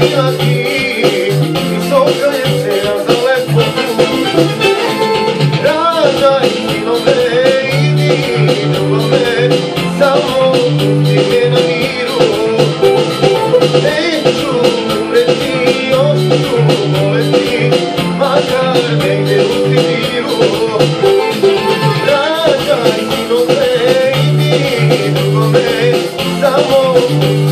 imati visoka je cena za lepotu. Rađaj sinove, idi ljubave, samo pusti me na miru. Neću umreti, još ću boleti, makar negdje u Sibiru. Rađaj sinove, idi ljubave, samo pusti